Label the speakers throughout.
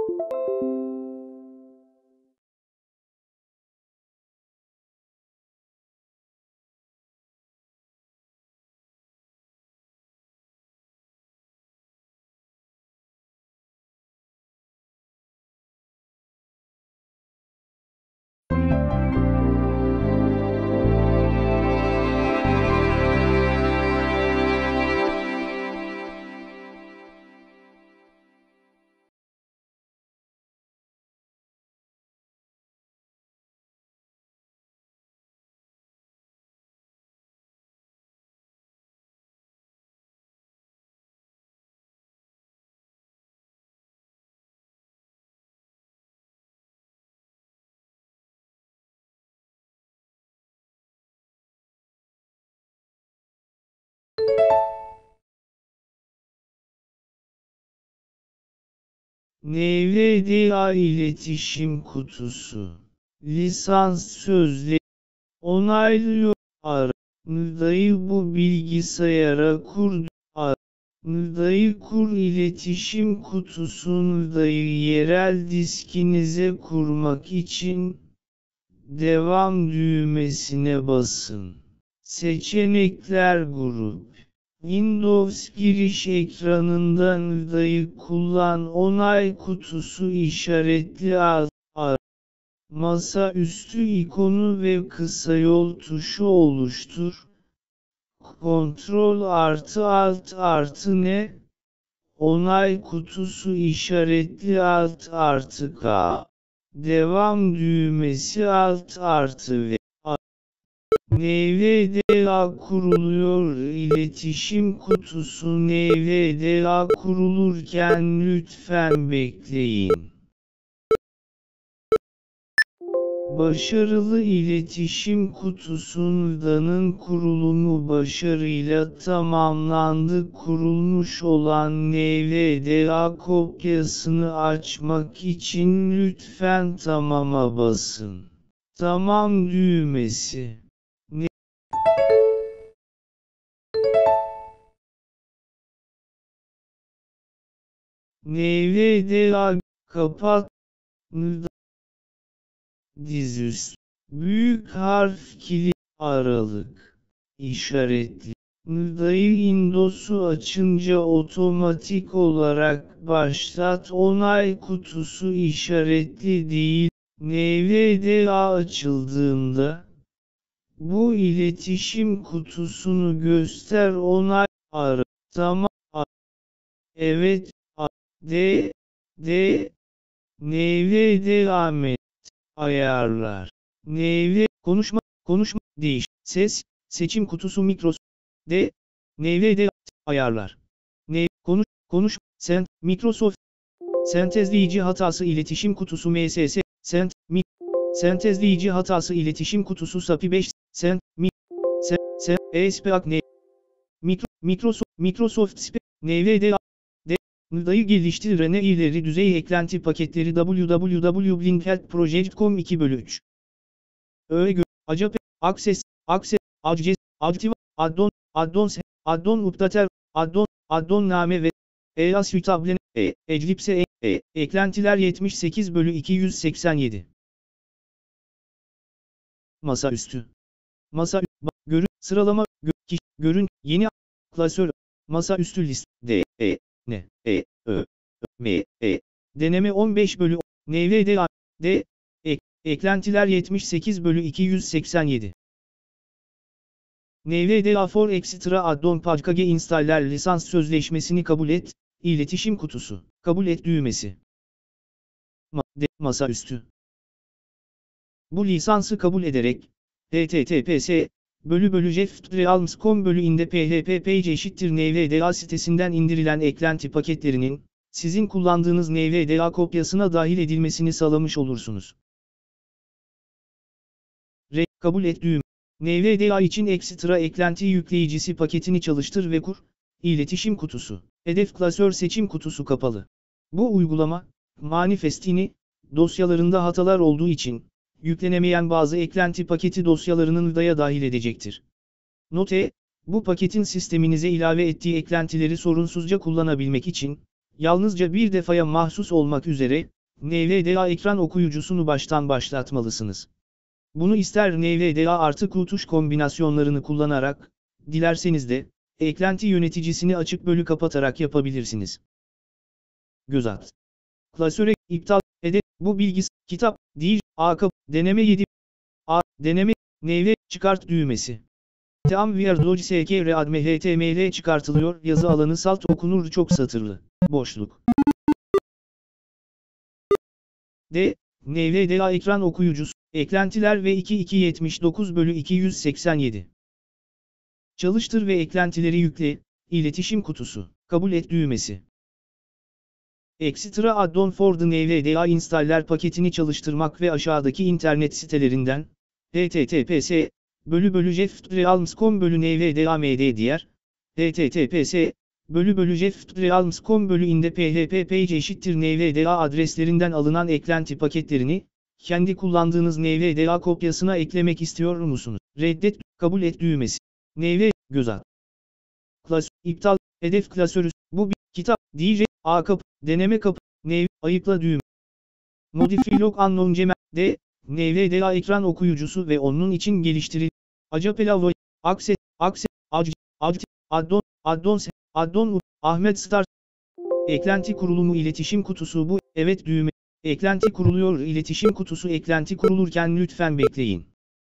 Speaker 1: NVDA iletişim kutusu. Lisans sözleri onaylıyor. Ndayı bu bilgisayara kur. Ndayı kur iletişim kutusu. Ndayı yerel diskinize kurmak için devam düğmesine basın. Seçenekler grup. Windows giriş ekranından Ndayı kullan onay kutusu işaretli masaüstü ikonu ve kısa yol tuşu oluştur. Ctrl + Alt N onay kutusu işaretli Alt + K devam düğmesi Alt + V NVDA kuruluyor iletişim kutusu NVDA kurulurken lütfen bekleyin. Başarılı iletişim kutusunun kurulumu başarıyla tamamlandı. Kurulmuş olan NVDA kopyasını açmak için lütfen tamama basın. Tamam düğmesi. NVDA kapat. Dizüstü. Büyük harf kilit aralık. İşaretli. Ndayı Windows'u açınca otomatik olarak başlat onay kutusu işaretli değil. NVDA açıldığında bu iletişim kutusunu göster onay ara. Tamam. Evet. NVDA ayarlar. Konuşma, değiş, ses, seçim kutusu Microsoft, NVDA, ayarlar. Microsoft, sentezleyici hatası iletişim kutusu MSS, sentezleyici hatası iletişim kutusu SAPI 5, ESPAC, Microsoft, NVDA, Ndayı geliştiren ileri düzey eklenti paketleri www.blinkhelp.project.com 2/3 Acap, Access, Adces, Active, Addon Updater, Addon Name ve Suitable, Eclipse, eklentiler 78/287 Masaüstü. Sıralama, yeni, klasör, masaüstü list, deneme 15/10, NVDA, eklentiler 78/287. NVDA for Extra Addon Package Installer lisans sözleşmesini kabul et, iletişim kutusu, kabul et düğmesi. Masaüstü. Bu lisansı kabul ederek, https://jeff.realms.com/inde php page NVDA sitesinden indirilen eklenti paketlerinin, sizin kullandığınız NVDA kopyasına dahil edilmesini sağlamış olursunuz. Kabul et düğüm. NVDA için ekstra eklenti yükleyicisi paketini çalıştır ve kur. İletişim kutusu. Hedef klasör seçim kutusu kapalı. Bu uygulama, manifestini, dosyalarında hatalar olduğu için, yüklenemeyen bazı eklenti paketi dosyalarının Nda'ya dahil edecektir. Note, bu paketin sisteminize ilave ettiği eklentileri sorunsuzca kullanabilmek için, yalnızca bir defaya mahsus olmak üzere, NVDA ekran okuyucusunu baştan başlatmalısınız. Bunu ister NVDA artı Q tuş kombinasyonlarını kullanarak, dilerseniz de, eklenti yöneticisini açıp kapatarak yapabilirsiniz. Göz at. Klasöre iptal ede bu bilgisi kitap değil deneme 7 deneme NV çıkart düğmesi. Tam VRDOG SKR adme HTML çıkartılıyor yazı alanı salt okunur çok satırlı. Boşluk. D. NVDA ekran okuyucusu. Eklentiler ve 2279/287. Çalıştır ve eklentileri yükle. İletişim kutusu. Kabul et düğmesi. Extra add-on for the NVDA installer paketini çalıştırmak ve aşağıdaki internet sitelerinden https://jeftrealms.com/nvda.md diğer https://jeftrealms.com/inde php page eşittir NVDA adreslerinden alınan eklenti paketlerini kendi kullandığınız NVDA kopyasına eklemek istiyor musunuz? Reddet, kabul et düğmesi. NV, göz at. İptal, hedef klasörü, bu bir kitap, DJ, deneme kapı, NV, ayıkla düğme. Modify log unknown gmail, D, NVDA ekran okuyucusu ve onun için geliştirilmiş. Acapela Access, Addon, Ahmet Start. Eklenti kurulumu iletişim kutusu bu, evet düğme. Eklenti kuruluyor iletişim kutusu eklenti kurulurken lütfen bekleyin.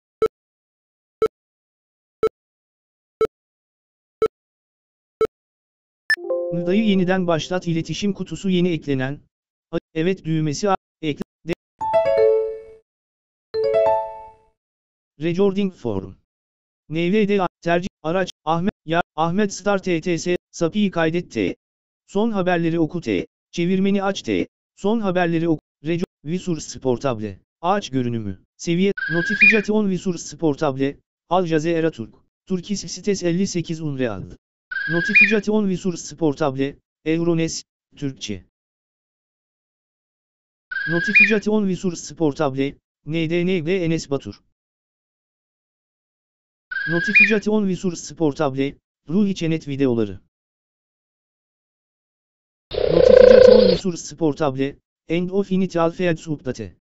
Speaker 1: Nıda'yı yeniden başlat iletişim kutusu yeni eklenen. Evet düğmesi ekle. Recording form. NVDA tercih araç Ahmet Start TTS SAPI'yi kaydet T. Son haberleri oku T. Çevirmeni aç T. Son haberleri oku. Resource Portable. Ağaç görünümü. Seviye. Notification Resource Portable. Al Jazeera Türk. Turkish Sites 58 Unreal. Notification Resource Portable. Eurones. Türkçe. Notification Resource Portable. NDNB Enes Batur. Notification Resource Portable. Ruhi Çenet videoları. Notification Resource Portable. End of Initial Feeds Update.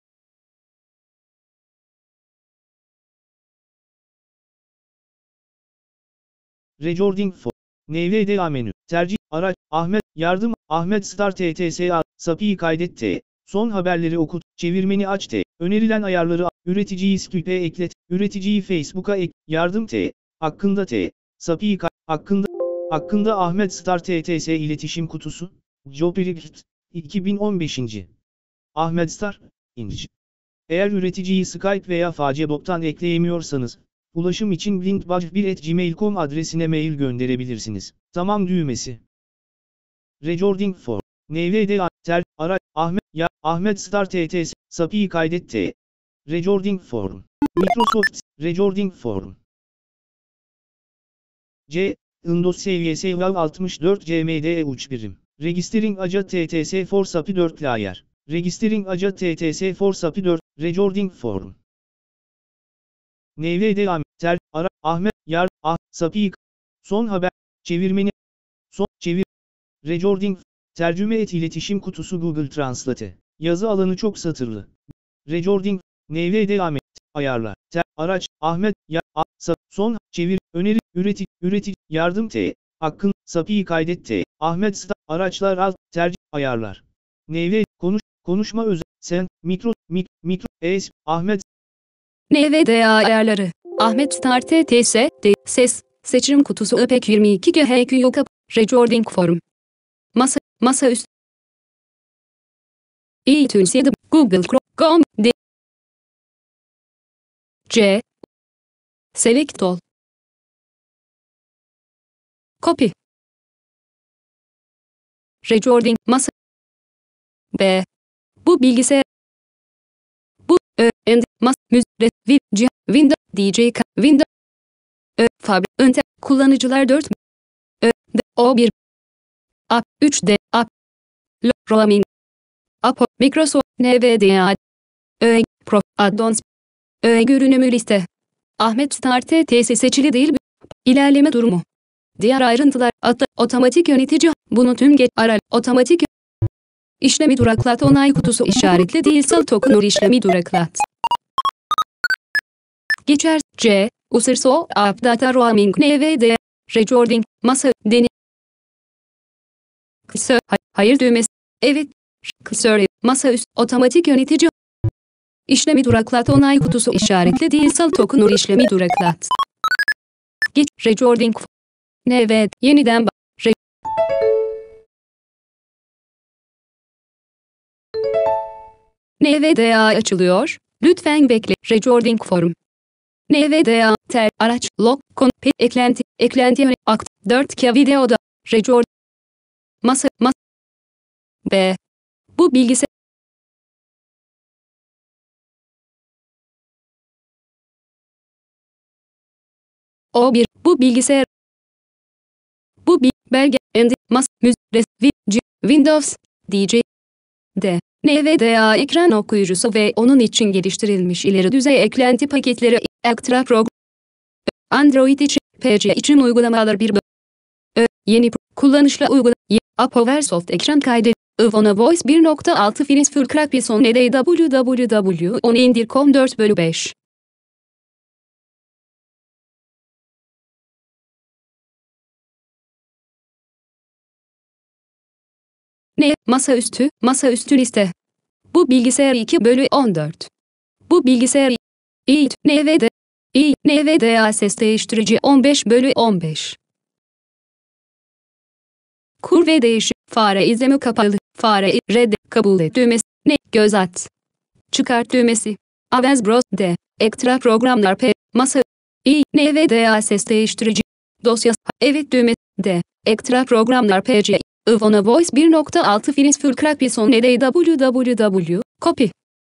Speaker 1: Recording for. NVDA menü. Tercih. Araç. Yardım. Ahmet Start TTSA. SAPI'yi kaydet T. Son haberleri okut. Çevirmeni aç T. Önerilen ayarları üreticiyi Skype'e eklet. Üreticiyi Facebook'a yardım T. Hakkında T. SAPI'yi hakkında Ahmet Start TTS iletişim kutusu. Jobrift. 2015. Ahmet Star. İnci. Eğer üreticiyi Skype veya Facebook'tan ekleyemiyorsanız, ulaşım için linkbudge1@gmail.com adresine mail gönderebilirsiniz. Tamam düğmesi. Recording for. NVDA araç Ahmet Start TTS SAPI'yi kaydet T. Recording form. Microsoft Recording form. C. Windows seviyesi WAV 64 CMDE uç birim. Registering Aja TTS for SAPI 4 layer. Registering Aja TTS for SAPI 4 Recording form. NVDA Ahmet SAPI son haber çevirmeni Recording tercüme et iletişim kutusu Google Translate. Yazı alanı çok satırlı. Recording NVDA ayarlar. Araç Ahmet son çevir öneri üretici yardım T. Hakkın SAPI'yi kaydet T. Ahmet araçlar alt tercih ayarlar. Konuşma özel sen mikro Ahmet
Speaker 2: NVDA ayarları. Ahmet Start TTS ses seçim kutusu IPEC 22 GHQ yok Recording form. Masaüstü. iTunes 7 Google Chrome D C Select all. Copy. Recording masa B. Bu bilgisayar. Bu and müzik Windows DJ Windows Fabrik Önte kullanıcılar 4 O1 App 3D App Roaming App Microsoft NVDA Pro Addons görünümü liste. Ahmet Start TTS seçili değil. İlerleme durumu. Diğer ayrıntılar otomatik yönetici bunu tüm otomatik İşlemi duraklat. Onay kutusu işaretli değilse token işlemi duraklat. Geçer. C. Userso App Data Roaming NVD. Recording. Masa. Deni. Kısa. Hayır düğmesi. Evet. Kısa. Masaüstü. Otomatik yönetici. İşlemi duraklat. Onay kutusu işaretli değilse token işlemi duraklat. Geç. Recording. NVD. Yeniden NVDA açılıyor. Lütfen bekle. Recording form. NVDA, tel, araç, log, konu, eklenti, akt, 4K videoda, record, masa, B. Bu bilgisayar. O1, bu bilgisayar. Bu belge, Windows, DJ, D. NVDA ekran okuyucusu ve onun için geliştirilmiş ileri düzey eklenti paketleri, Extra Program. Android için, PC için uygulamalar yeni kullanışla uygulama. Apoversoft ekran kaydı. Ivona Voice 1.6 Finis Full Crack Python www. On indir.com 4/5. Masaüstü liste. Bu bilgisayar 2/14. Bu bilgisayar NVDA ses değiştirici 15/15. Kur ve değişim. Fare izleme kapalı. Fare kabul et düğmesi. Göz at. Çıkart düğmesi. Avaz Bros D. Ekstra programlar P. Masa. NVDA ses değiştirici. Dosyası. Evet düğmesi. D. Ekstra programlar PC. Ivona Voice 1.6 Finis Full Crack Python www. Copy.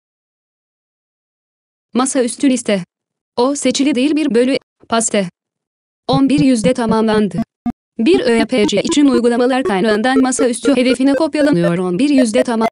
Speaker 2: Masaüstü liste. O seçili değil 1/. Paste. 11 tamamlandı. Bir ÖPC için uygulamalar kaynağından masaüstü hedefine kopyalanıyor. 11 tamam.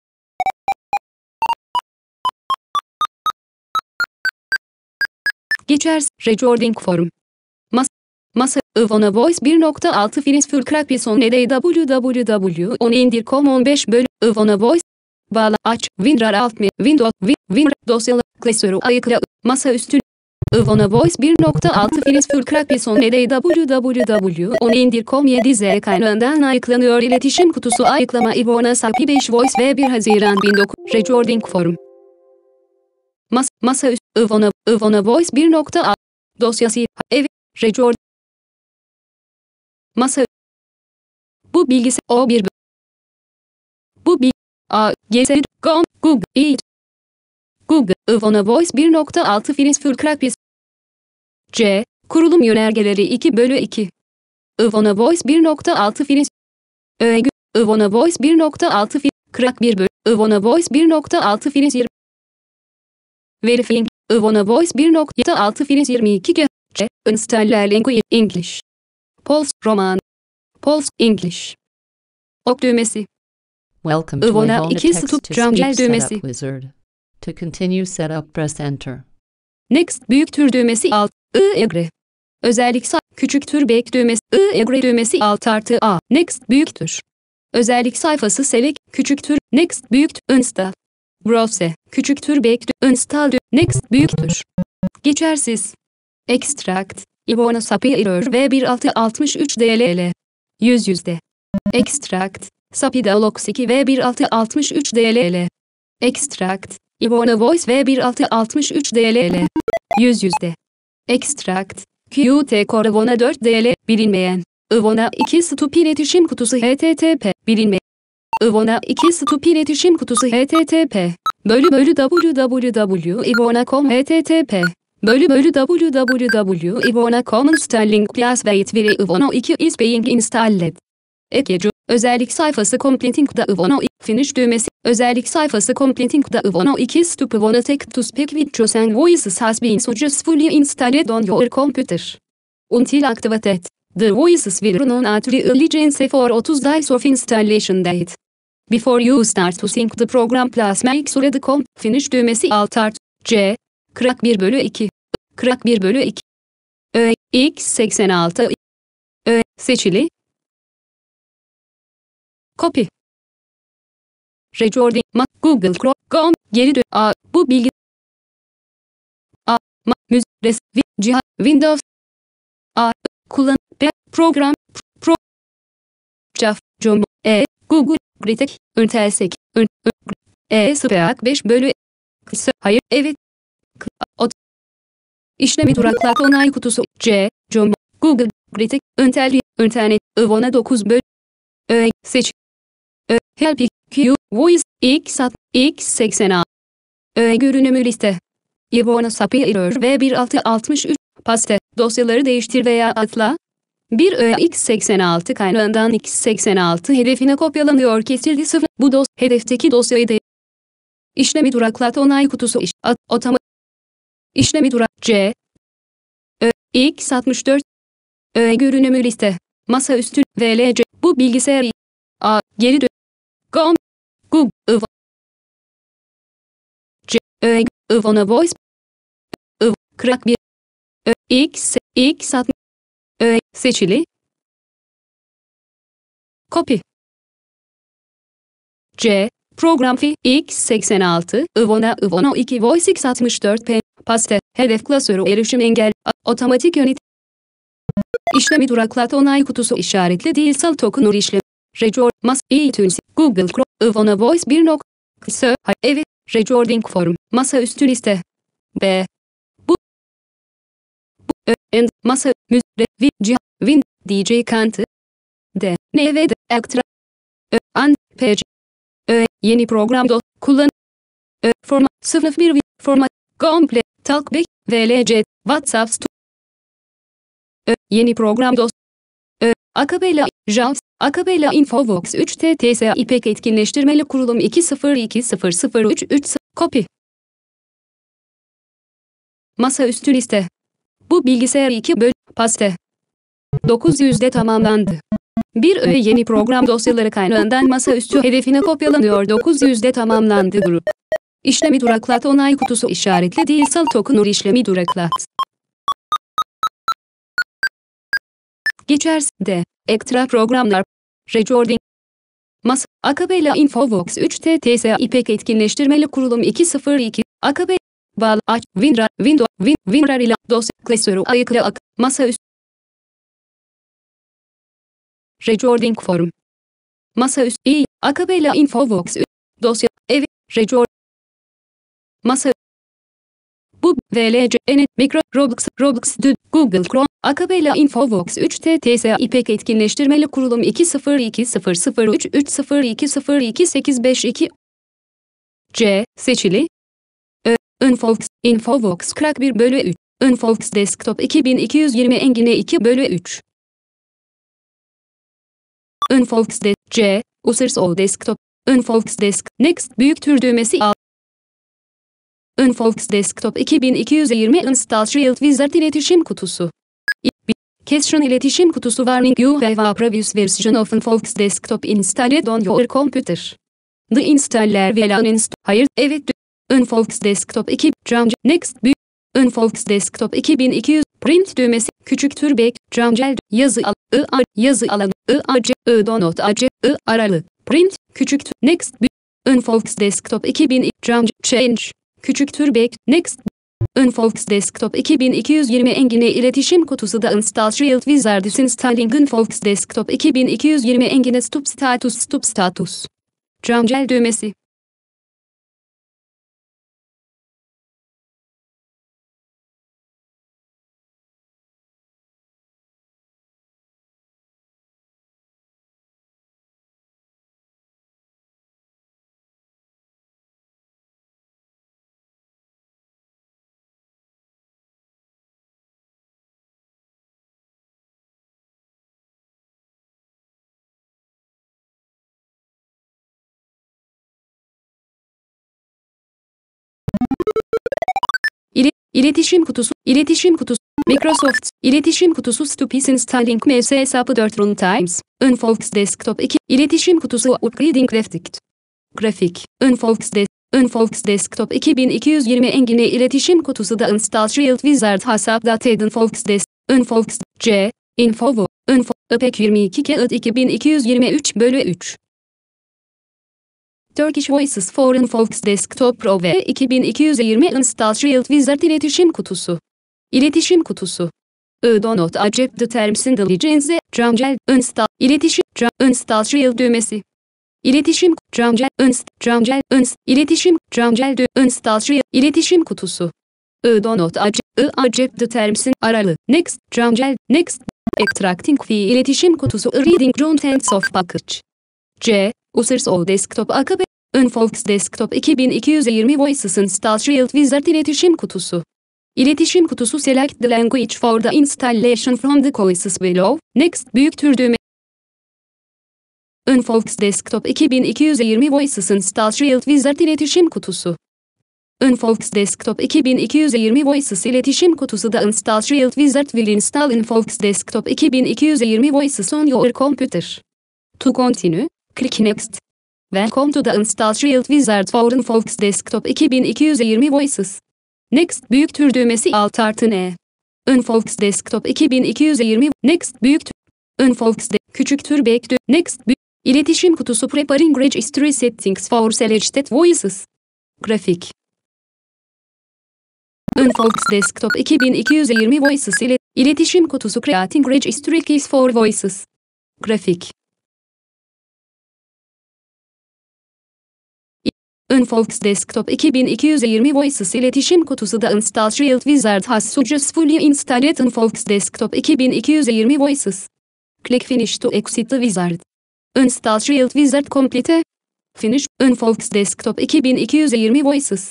Speaker 2: Geçer. Recording form. Masa. Ivona Voice 1.6 Finis Full Crack Python www. On indir.com 15 bölü. Ivona Voice. Bağla. Aç. WinRAR alt mi. Windows. Dosyalı. Klasörü ayıkla. Masaüstü. Ivona Voice 1.6 Finis Full Crack Python www. On indir.com 7Z kaynağından ayıklanıyor. İletişim kutusu ayıklama Ivona SAPI 5 Voice ve 1 Haziran 19. Recording form. Masaüstü. Ivona Voice 1.6 dosyası. Evet. Record. Masa. Bu bilgisayar O1. Bu GS Google Eat. Google Ivona Voice 1.6 Finis Full Crack Python. C. Kurulum yönergeleri 2/2. Ivona Voice 1.6 Finis. Ivona Voice 1.6 Crack 1/. Ivona Voice 1.6 Finis 20. Verifying. Ivona Voice 1.6 Finis 22 G. Installer language English. Pulse Roman. Pulse English. Ok düğmesi.
Speaker 3: Welcome to
Speaker 2: Ivona
Speaker 3: Ivona
Speaker 2: 2 Stop Jamgel düğmesi.
Speaker 3: Setup Wizard. To continue setup, press Enter.
Speaker 2: Next büyük tür düğmesi alt. Egre. Özellik küçük tür back düğmesi. Egre düğmesi alt artı A. Next büyük tür. Özellik sayfası select küçük tür. Next büyük tür. Install. Browse. Küçük tür back install. Next büyük tür. Geçersiz. Extract. Ivona SAPI error V1663 DLL. Yüzde. Extract. SAPI Dialogs 2 V1663 DLL. Extract. Ivona Voice V1663 DLL. Yüzde. Extract. Qt Core Ivona 4 DL. Bilinmeyen. Ivona 2 Stup iletişim kutusu HTTP. Bilinmeyen. Ivona 2 Stup iletişim kutusu HTTP. www. Ivona.com HTTP. www. Ivona.com installing plus wait veri Ivona 2 is being installed. Ekecu. Özellik sayfası completing da Ivona finish düğmesi. Özellik sayfası completing da Ivona 2 stup Ivona text to speak with chosen voices has been successfully installed on your computer. Until activated. The voices will run at religions for 30 days of installation date. Before you start to sync the program plus make sure the finish düğmesi alt art. C. Crack 1/2. Crack 1/2. X86. Seçili. Copy. Recording. Google Chrome. Geri dön. Bu bilgi. Müzik. Cihaz. Windows. Kullan. Program. Google. Kritik. Öntelsek. Spaak 5 bölü. Hayır. Evet. İşlemi duraklat onay kutusu. Google. Kritik. İnternet. Ivona 9 bölü. Seç. Help. Q. Voice. X86. Görünümü liste. Ivona Sapi Error V1663. Paste. Dosyaları değiştir veya atla. X86 kaynağından X86 hedefine kopyalanıyor kesildi 0. Bu hedefteki dosyayı da işlemi duraklat onay kutusu işlemi X64 görünümü liste masaüstü VLC bu bilgisayar geri dön Google Ivona Voice Crack 1 X60 seçili. Copy. Program fi X86 Ivona 2 Voice X64P paste hedef klasörü erişim engel otomatik yönet işlemi duraklat onay kutusu işaretli değilsel token işlem iTunes Google Chrome Ivona Voice 1. Evet recording form masaüstü liste B and masa müzik win DJ kantı D NVD extra an page yeni program kullan format 01 format komple talkback VLC WhatsApp yeni program Acapella JAWS Acapella Infovox 3 TTS İPEK etkinleştirmeli kurulum 2020033 copy masaüstü liste bu bilgisayar 2 bölü paste 900'de tamamlandı. Yeni program dosyaları kaynağından masaüstü hedefine kopyalanıyor 900'de tamamlandı grup. İşlemi duraklat onay kutusu işaretli değilsel token işlemi duraklat. Geçerse de ekstra programlar recording Acapella Infovox 3 TTS İPEK etkinleştirmeli kurulum 202 Acapella bağlı aç WinRAR ile dosya klasörü ayıkla masaüstü recording form masaüstü Acapella Infovox dosya record masa bu VLC Micro Roblox Google Chrome Acapella Infovox 3 TTS İPEK etkinleştirmeli kurulum 2020030202852 seçili Infovox Crack 1 bölü 3 Infovox Desktop 2220 Engine 2 bölü 3 Infovox Users o Desktop Infovox Desk Next büyüktür düğmesi al Infovox Desktop 2220 Install Shield Wizard iletişim kutusu Question iletişim kutusu Warning you have a previous version of Infovox Desktop installed on your computer. The installer will uninstall. Hayır, evet. Infovox Desktop 2 Next büyük Infovox Desktop 2200 Print düğmesi küçüktür bek camcel yazı alanı donot aralı Print küçüktür Next büyük Infovox Desktop 2000 Change küçüktür bek Next Infovox Desktop 2220 Engine iletişim kutusu da Install Shield Wizard is installing Infovox Desktop 2220 Engine Stop Status camcel düğmesi İletişim kutusu Microsoft İletişim kutusu Stupis Installing MS hesabı 4 Runtimes Infovox Desktop 2 İletişim kutusu Upgrading Grafik Infovox Desktop 2220 Engine iletişim kutusu da Install Shield Wizard Hesap.Dated Infovox IPEK 22 kağıt 2223 bölü 3 Turkish Voices for Unfox Desktop Pro ve 2220 Install Shield Wizard iletişim kutusu. İletişim kutusu. Do not accept the terms and conditions. Camcel Install İletişim Install Shield düğmesi. İletişim Camcel İletişim Camcel Install Shield İletişim kutusu. Do not accept the terms and aralı. Next Camcel Next Extracting fee iletişim kutusu. Reading contents of package. C. Users o desktop AKB. Unfox Desktop 2220 Voices Install Shield Wizard iletişim kutusu. İletişim kutusu. Select the language for the installation from the choices below. Next büyüktür düğme. Unfox Desktop 2220 Voices Install Shield Wizard iletişim kutusu. Unfox Desktop 2220 Voices iletişim kutusu. The Install Shield Wizard will install Unfox Desktop 2220 Voices on your computer. To continue, click Next. Welcome to the Install Shield Wizard for Unfox Desktop 2220 Voices. Next büyüktür düğmesi Alt+N. Unfox Desktop 2220 Next büyüktür. Unfox küçüktür bekle. Next İletişim kutusu. Preparing registry settings for selected voices. Grafik. Unfox Desktop 2220 Voices ile iletişim kutusu. Creating registry keys for voices. Grafik. Unfox Desktop 2220 Voices iletişim kutusu. The Install Shield Wizard has successfully installed Unfox Desktop 2220 Voices. Click Finish to exit the wizard. Install Shield Wizard complete. Finish. Unfox Desktop 2220 Voices.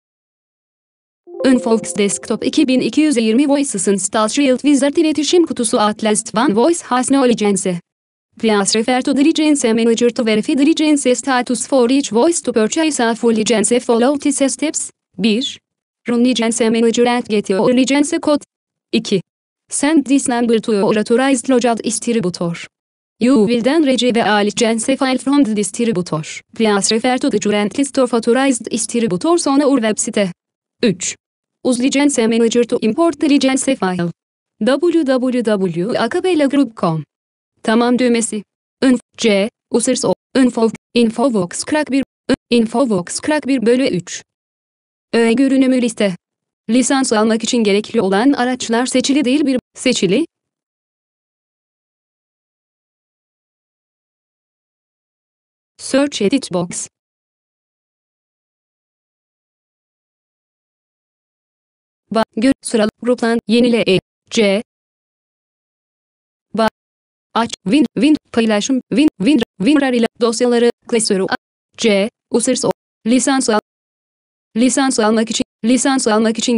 Speaker 2: Unfox Desktop 2220 Voices Install Shield Wizard iletişim kutusu. At last one voice has no license. Please refer to the license manager to verify the license status for each voice to purchase a full license. Follow these steps. 1. Run license manager and get your license code. 2. Send this number to your authorized logout distributor. You will then receive a license file from the distributor. Please refer to the current list of authorized distributors on our website. 3. Use license manager to import the license file. www.acapellagroup.com. Tamam düğmesi. C. Users o. Infovox Crack 1. Infovox Crack 1/3. Görünümü liste. Lisans almak için gerekli olan araçlar seçili değil bir. Seçili. Search Edit Box. Sıralı. Gruplan. Yenile C. Aç. Paylaşım. WinRAR ile dosyaları. Klasörü. C. Users o. Lisans almak için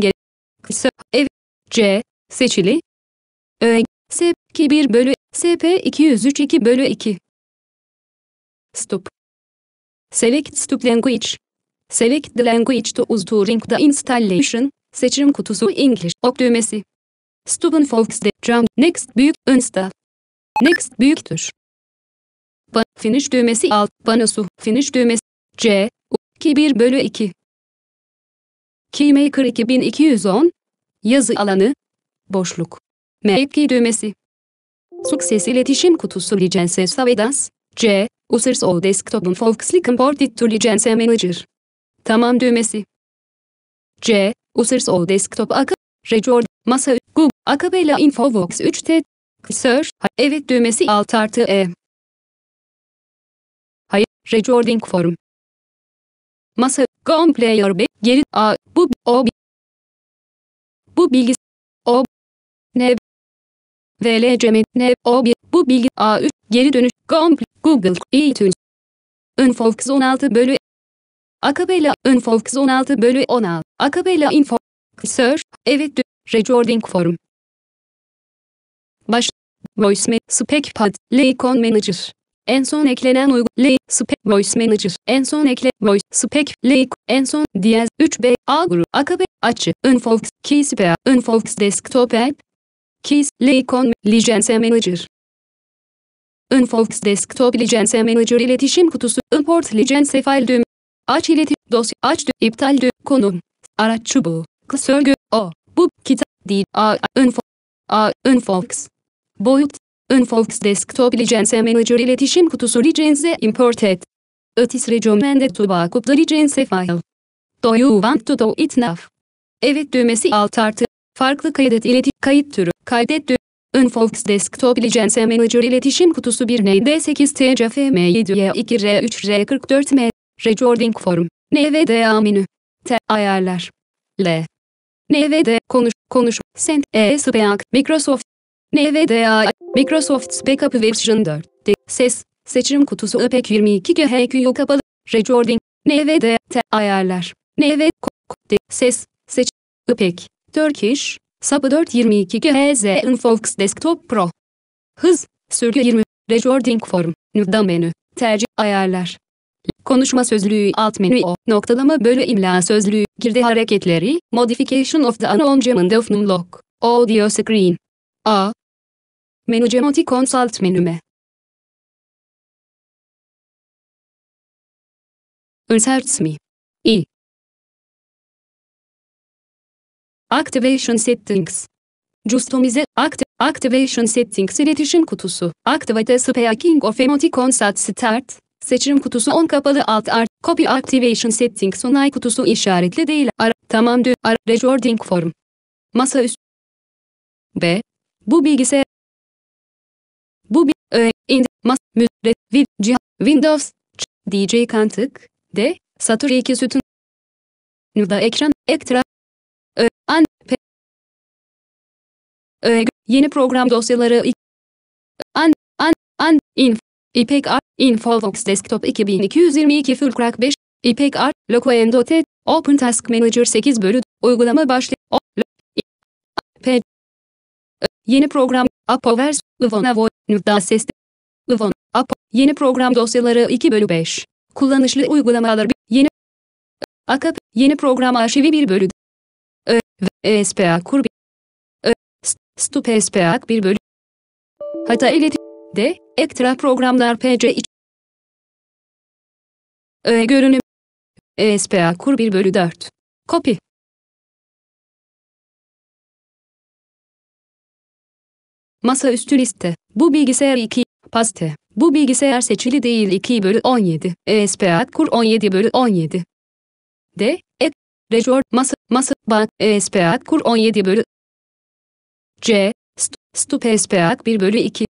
Speaker 2: C. Seçili. SP 1 SP 203 2/2. Stop. Select Stop Language. Select the language to use during the installation. Seçim kutusu. English. Ok düğmesi. Stop Unfox Jump. Next büyük. Install. Next büyüktür. Finish düğmesi. Alt panosu. Finish düğmesi. C. 2/1/2. Keymaker 2210. Yazı alanı. Boşluk. Make düğmesi. Success iletişim kutusu. License Savedas. C. Users o desktop Unfox imported to license manager. Tamam düğmesi. C. Users o desktop Record. Masa. Google. Acapella Infovox 3T. Search. Evet düğmesi. Alt+E. Hayır. Recording form. Masa. Gone player B. Geri. A. Bu bilgi. O. Ne. VLCM. Ne. O1. Bu bilgi. A3. Geri dönüş. Gone. Google. iTunes. Unfox 16 Acapella. Unfox 16 Acapella Info. Search. Evet. Recording form. Baş. Voice Spec-Pad. Icon Manager. En son eklenen Voice Manager. En son Voice Spec. En son diyez 3B. A grubu. Acapella. Açı. Unfox. Keys. Unfox Desktop App. Keys. Icon. License Manager. Unfox Desktop License Manager iletişim kutusu. Import license file düğme. Aç dosya. Aç iptal konum. Araç çubuğu. Klasör O. Bu kitap değil. Unfox. Boyut. Unfox Desktop License Manager iletişim kutusu. License import et. It is recommended to back up the regency file. Do you want to do it now? Evet düğmesi alt artı. Farklı kayıt türü. Kaydet düğmesi. Unfox Desktop License Manager iletişim kutusu 1 ND8 TCFM 7Y2 R3 R44M Recording Form NVDA menü ayarlar L NVDA konuş Send Speak Microsoft NVDA Microsoft Backup Version 4 Ses seçim kutusu IPEC 22 GHQ kapalı Recording NVDA ayarlar Ses seç IPEC Turkish SAP 422 GHz Unfox Desktop Pro Hız sürgü 20 Recording Form NVDA menü tercih ayarlar Konuşma sözlüğü alt menü o noktalama bölü imla sözlüğü girdi hareketleri Modification of the Announcement of Numlock Audio Screen A Menü Consult menüme Inserts me I Activation Settings Customize Activation Settings iletişim kutusu Activate Speaking of Emoticon Start Seçim kutusu 10 kapalı alt art Copy Activation Settings onay kutusu işaretli değil tamam Recording Form Masaüstü B Bu bilgisayar Windows DJ kantık D Satır 2 sütun NVDA ekran Ektra Yeni program dosyaları IPEC Infobox Desktop 2222 Fullcrack 5 IPEC Locoendo-T Open Task Manager 8 bölü uygulama Yeni program Apovers Ivonavo NVDA Ses Ivon Yeni program dosyaları 2 bölü 5 Kullanışlı uygulamalar Yeni Akap Yeni program arşivi 1 bölü SPA kur Stup SPA 1 bölü Hata iletim D Ekstra programlar PC iç Görünüm SPA kur 1 bölü 4 Copy Masaüstü liste Bu bilgisayar 2 Paste Bu bilgisayar seçili değil 2 bölü 17 SPA kur 17 bölü 17 D Record masa bank SPA kur 17 bölü C Stup SPA 1 bölü 2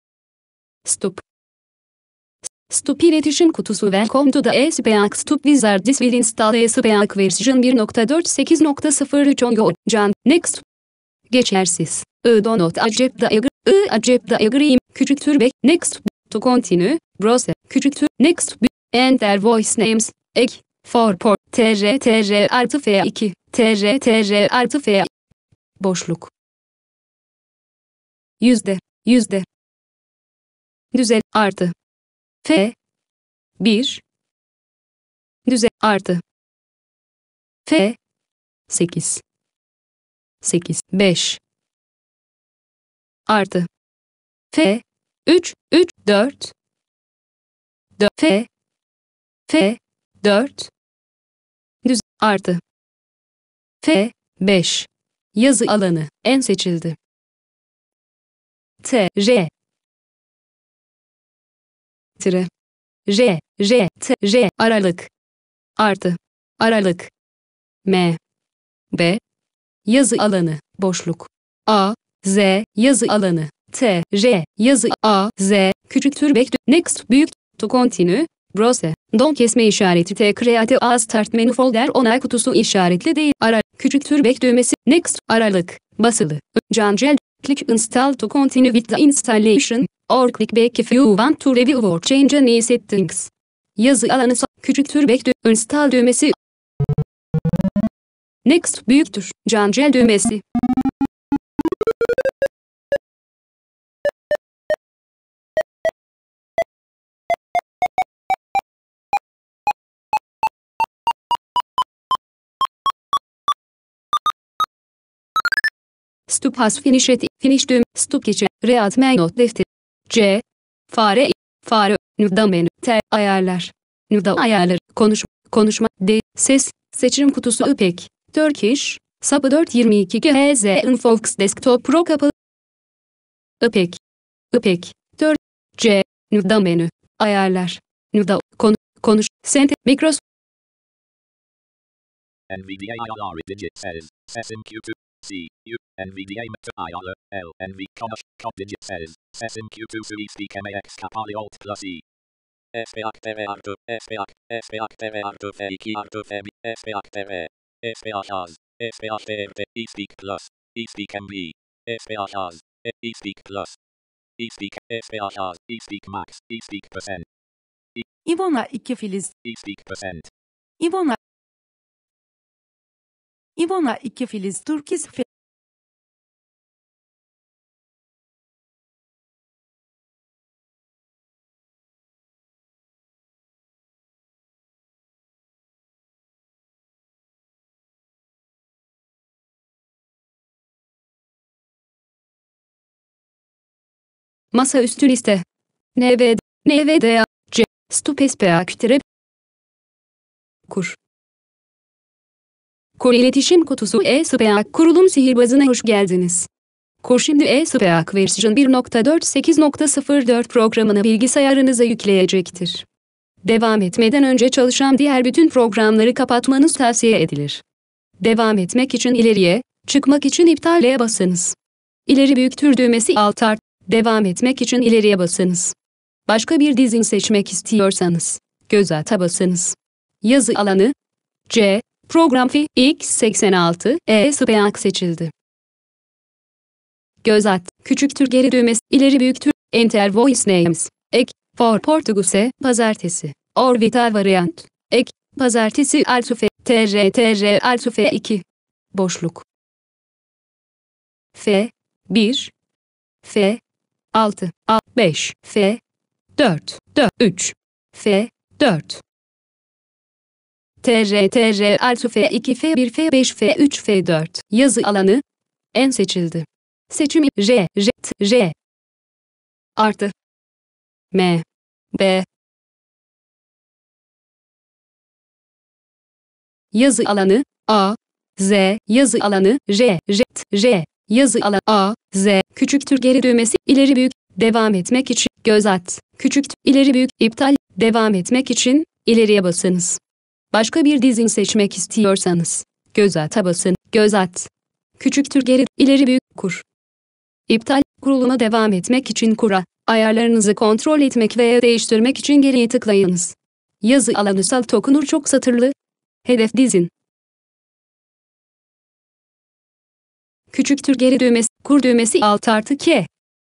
Speaker 2: Stup iletişim kutusu Welcome to the SPAC Stup Wizard This will install SPAC version 1.48.03 on your Can Next Geçersiz Do not accept the agree Küçük tür Next to continue Browse Küçük tür Next Enter voice names Ek for port tr artı f2 tr artı f boşluk yüzde düzel artı f 1 düzel artı f 8 5 artı f 3 4 f 4 düz artı f 5 yazı alanı en seçildi t r tire r aralık artı aralık m b yazı alanı boşluk a z yazı alanı t r yazı a z küçüktür next büyük to continue browse don kesme işareti t create a start menu folder onay kutusu işaretli değil küçüktür düğmesi next aralık basılı cancel click install to continue with the installation or click back if you want to review or change any settings yazı alanı küçüktür install düğmesi next büyüktür cancel düğmesi Stup has finished düğüm stup geçe read not defter c fare NVDA menü t ayarlar NVDA ayarları konuşma d ses seçim kutusu IPEC Turkish SAP 422 GHz Unfox Desktop Pro kapalı IPEC 4 c NVDA menü ayarlar NVDA Konuş. Sent. Microsoft.
Speaker 4: NVDA IR digit says, SSMQ2, C, U, NVDA to IR, L, NV, comma digit says, SSMQ2 sui speak MAX capali alt plus E. SPAC TV artı, SPAC TV artı F2 artı F1, SPAC TV, SPAC az, SPAC TRT, eSpeak plus, eSpeak MB, SPAC az, eSpeak plus, eSpeak, SPAC az, eSpeak max, eSpeak percent,
Speaker 5: İvona 2 Filiz.
Speaker 4: eSpeak percent.
Speaker 5: İvona 2 Filiz Turkis Fe.
Speaker 2: Masaüstü liste. NVDA. C. Stupespa kütüre. Kur. Kur iletişim kutusu eSPAC kurulum sihirbazına hoş geldiniz. Kur şimdi eSPAC versiyon 1.48.04 programını bilgisayarınıza yükleyecektir. Devam etmeden önce çalışan diğer bütün programları kapatmanız tavsiye edilir. Devam etmek için ileriye, çıkmak için iptale basınız. İleri büyüktür düğmesi alt art, devam etmek için ileriye basınız. Başka bir dizin seçmek istiyorsanız, göz ata basınız. Yazı alanı, C, program fi, x86, eSPAC seçildi. Göz at, küçüktür geri düğmesi, ileri büyüktür, enter voice names, ek, for Portuguse, pazartesi, orbital variant, ek, pazartesi artı f, tr artı f2, boşluk. F1, F6, A5, F4, 3, F4. tr artı f2 f1 f5 f3 f4 yazı alanı en seçildi. Seçimi J artı M B yazı alanı A Z yazı alanı J yazı alanı A Z küçüktür geri düğmesi ileri büyük devam etmek için göz at küçüktür ileri büyük iptal devam etmek için ileriye basınız. Başka bir dizin seçmek istiyorsanız göz ata basın göz at küçüktür geri ileri büyük kur. İptal kuruluma devam etmek için kura ayarlarınızı kontrol etmek veya değiştirmek için geriye tıklayınız. Yazı alanı salt okunur çok satırlı. Hedef dizin. Küçüktür geri düğmesi, kur düğmesi alt artı K.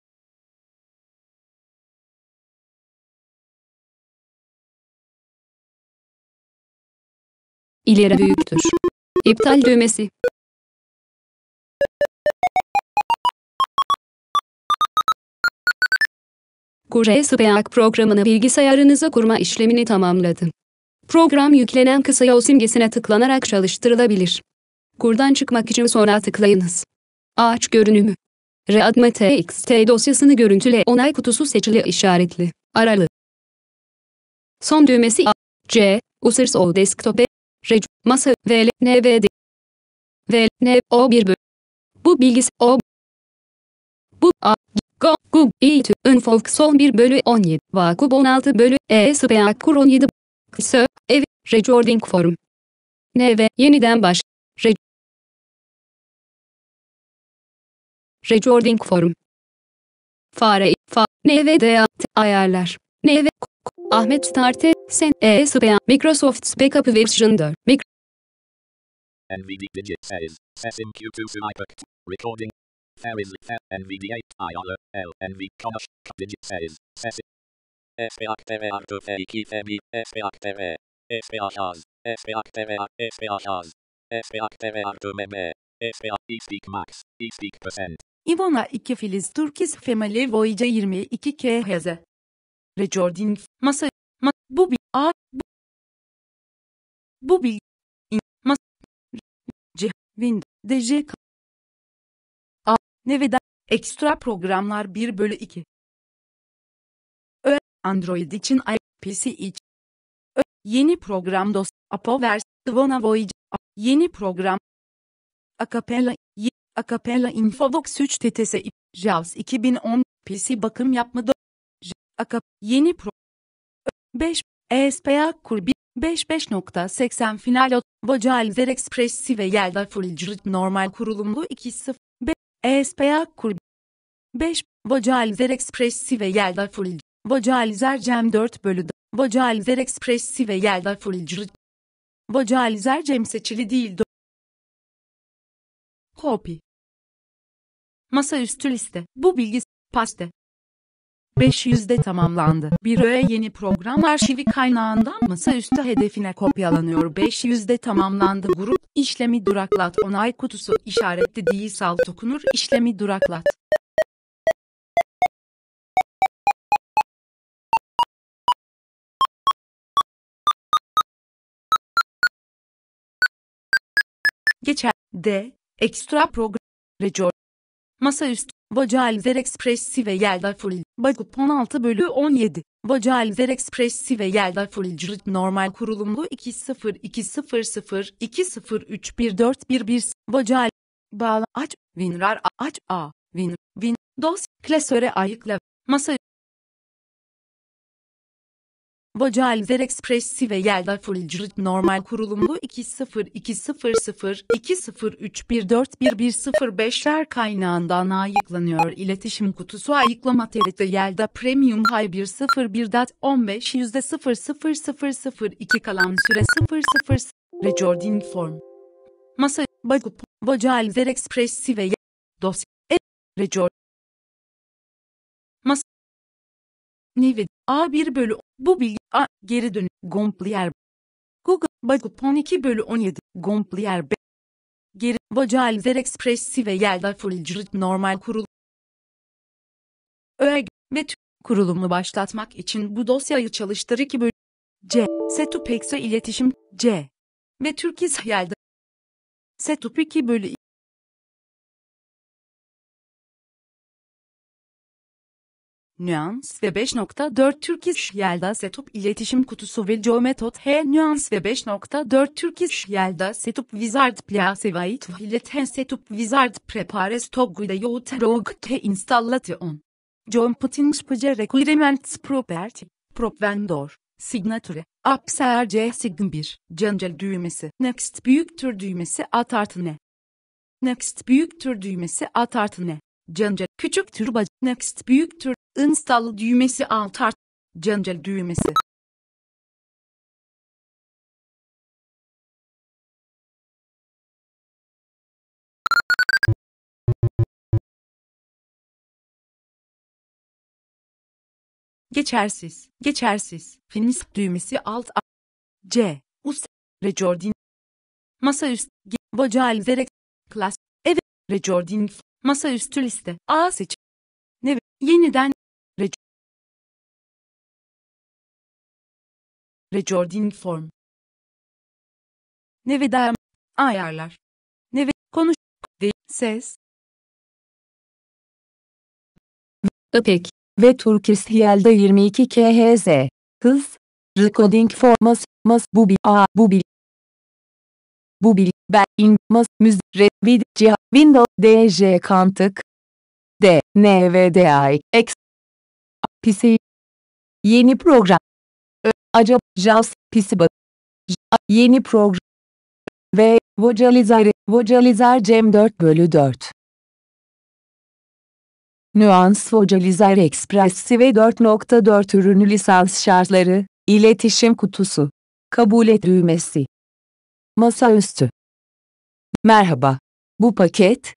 Speaker 2: İleri büyüktür. İptal düğmesi. Kur eSPAC programını bilgisayarınıza kurma işlemini tamamladı. Program yüklenen kısa yol simgesine tıklanarak çalıştırılabilir. Kurdan çıkmak için sola tıklayınız. Ağaç görünümü. Readme.txt dosyasını görüntüle onay kutusu seçili işaretli. Aralı. Son düğmesi A, C, Users O Desktop, Reg, Masa, VL, NVD. VL, O1 bölü. Bu bilgisi O. Bu A, Go, Gub, İTÜ, Infovk son 1 bölü 17, Vakub 16 bölü, eSPAC kur 17, Sö, Ev, Recording Forum. NV, yeniden baş. Recording Forum. Fare, NVDA, ayarlar. NV, Ahmet Starte, Sen, eSPAC, Microsoft Backup version 4.
Speaker 4: NVD digit says, SSMQ2 Sniper, recording. There is NVDA, IR, L, NV, digit says, SPAC TV artı F2 F1, SPAC TV, SPAC az, SPAC TV, SPAC az, SPAC TV artı MB, SPAC, eSpeak max, eSpeak percent.
Speaker 5: İvona 2 Filiz Turkis Family Voyager 22 K Heze. Recording, masa, bu bir A, bu bir masa, C, Wind, DJ, A, Nevada, ekstra programlar 1 bölü 2. Android için PC için. Yeni program dos, Apovers, Ivona Voyager, yeni program. Acapella Infobox 3 TTS, JAWS 2010, PC bakım yapma yeni pro. 5, ESPA Kurbi 55.80 final Vocalizer Expressive Yelda Fulgrit normal kurulumlu 2.0 ESPA Kurbi 5 Vocalizer Expressive Yelda Fulgrit Vocalizer Cem 4/4 Vocalizer Expressive Yelda Fulgrit Vocalizer Cem seçili değil. Copy. Masaüstü liste. Bu bilgi paste. 500'de tamamlandı. Bir öğe yeni program arşivi kaynağından masaüstü hedefine kopyalanıyor. 500'de tamamlandı. Grup işlemi duraklat. Onay kutusu işaretli değil salt okunur. İşlemi duraklat. Geçer. D. Ekstra program. Record. Masaüstü. Vocalizer Expressive Yelda Full. Bakıp 16/17. Vocalizer Expressive Yelda Fulgrit normal kurulumlu 2.0 2.0 2.0 3.1.4.1.1 Vocal. Bağla. Aç. WinRAR. Aç. A. Win. DOS. Klasöre ayıkla. Masa. Vocalizer Expressive Yelda Fulgrit normal kurulumlu 2.0 2.0 2.0 3.1.4.1.1.0.5'ler kaynağından ayıklanıyor. İletişim kutusu ayıklama TRT Yelda Premium High 1.01.15 %0.0002 kalan süre 0.0 Recording Form. Masa. Bakıp. Vocalizer Expressive Dosya. Record. Masa. Nivid. A1/. Bu bilgi A. Geri dön. Gomplier. Google. Bakıp 12/17. Gomplier. Geri. Vocalizer Expressive Yelda Fulgrit normal kurul. Öğe ve kurulumu başlatmak için bu dosyayı çalıştır 2/. C. Setup exe iletişim. C. Ve Türkis Yelda. Setup 2/. Nüans ve 5.4 Turkish Yelda Setup iletişim kutusu ve Geometod H Nüans ve 5.4 Turkish Yelda Setup Wizard Placevait Hileten Setup Wizard Prepares Toggude Youterog T Installation Geometoding Spuje Requirements Property Prop Vendor Signature AppSRC Sign 1 Cancel düğmesi Next büyüktür düğmesi @ne Next büyüktür düğmesi @ne Cancel küçüktür Next büyüktür Install düğmesi Cancel düğmesi. Geçersiz. Finish düğmesi C. Recording. Masaüstü. Vocalizer Class. Evet. Recording. Masaüstü liste. A seç. Ne? Yeniden. Recording Form. Ne ve dayan. Ayarlar. Ne ve konuş. Ses.
Speaker 3: IPEC ve Turkish Yelda 22 KHZ. Hız. Recording formas. Bu bil. Ben. Müz. Vid. Windows. DJ. Kantık. D. NVDA. X. PC. Yeni program. Acaba. JAWS. PC. Yeni program. Ve. Vocalizer Cem 4/4. Nüans Vocalizer Expressive 4.4 ürünü lisans şartları, iletişim kutusu, kabul et düğmesi. Masaüstü. Merhaba. Bu paket,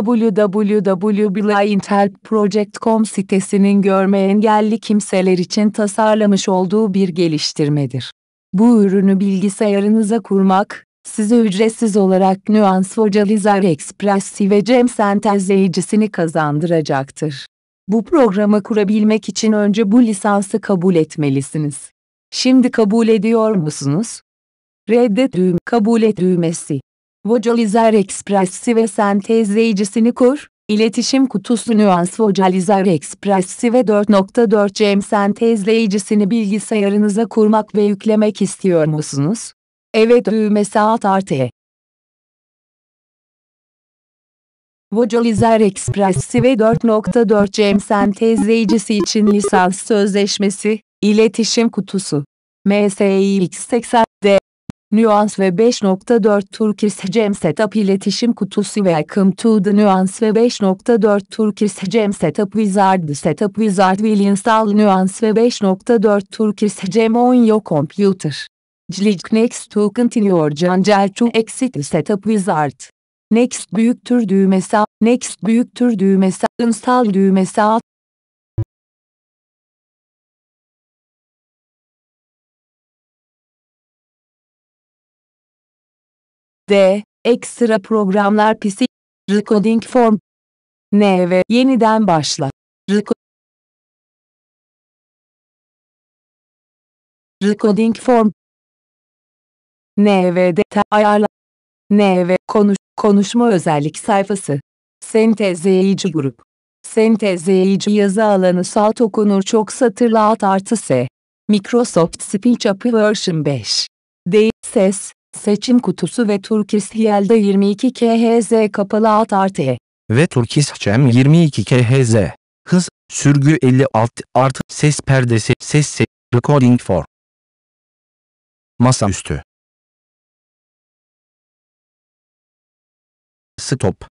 Speaker 3: www.blindhelpproject.com sitesinin görme engelli kimseler için tasarlamış olduğu bir geliştirmedir. Bu ürünü bilgisayarınıza kurmak, size ücretsiz olarak Nüans Vocalizer Expressive Cem sentezleyicisini kazandıracaktır. Bu programı kurabilmek için önce bu lisansı kabul etmelisiniz. Şimdi kabul ediyor musunuz? Reddet düğüm, kabul et düğmesi. Vocalizer Expressive sentezleyicisini kur, iletişim kutusu Nüans Vocalizer Expressive 4.4 Cem sentezleyicisini bilgisayarınıza kurmak ve yüklemek istiyor musunuz? Evet düğmesi +T. Vocalizer Expressive 4.4 Cem sentezleyicisi için lisans sözleşmesi, iletişim kutusu. MSIX80D Nuance ve 5.4 Turkish Jam Setup iletişim kutusu Welcome to the Nuance ve 5.4 Turkish Jam Setup Wizard. The Setup Wizard will install Nuance ve 5.4 Turkish Jam on your computer. Click Next to continue or cancel to exit the Setup Wizard. Next büyüktür düğmesi, Next büyüktür düğmesi, Install düğmesi alt. D. Ekstra programlar PC. Recording form. N ve yeniden başla. Recording form. N ve data ayarla. N ve konuşma özellik sayfası. Sentezleyici grup. Sentezleyici yazı alanı salt okunur çok satırlı alt artı S. Microsoft Speech API version 5. D. Ses. Seçim kutusu ve Turkish Yelda 22 KHZ kapalı alt artı E.
Speaker 6: Ve Turkish Jam 22 KHZ. Hız, sürgü 56 artı ses perdesi, ses recording for. Masaüstü. Stop.